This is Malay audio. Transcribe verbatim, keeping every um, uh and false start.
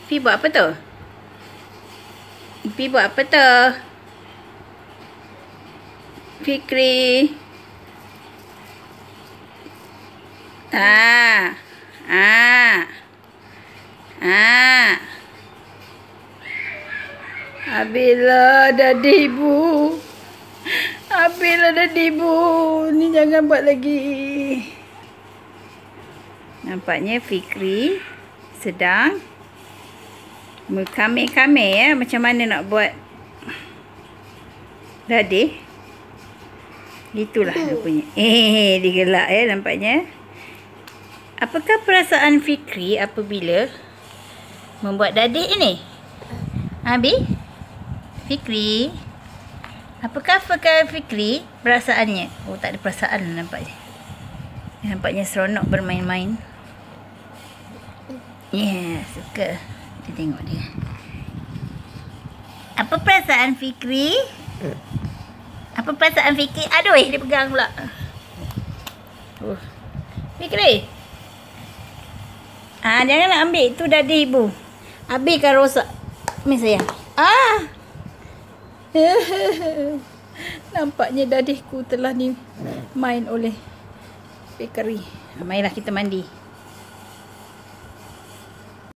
Fi buat apa tu? Fi buat apa tu? Fikri. Ah. Ah. Ah. Habislah dadi ibu. Habislah dadi ibu. Ni jangan buat lagi. Nampaknya Fikri sedang berkamih-kamih ya. Macam mana nak buat dadih. Itulah rupanya. Eh, digelak ya nampaknya. Apakah perasaan Fikri apabila membuat dadih ini? Abi? Fikri? Apakah apakah Fikri perasaannya? Oh, tak ada perasaan nampaknya. Nampaknya seronok bermain-main. Ya, yeah, suka. Kita tengok dia. Apa perasaan Fikri? Apa perasaan Fikri? Aduh, dia pegang pula. Uh. Fikri. Ah, jangan nak ambil. Itu dadih ibu. Habiskan rosak. Ni sayang. Ah. Nampaknya dadihku telah dimain oleh Fikri. Mainlah kita mandi.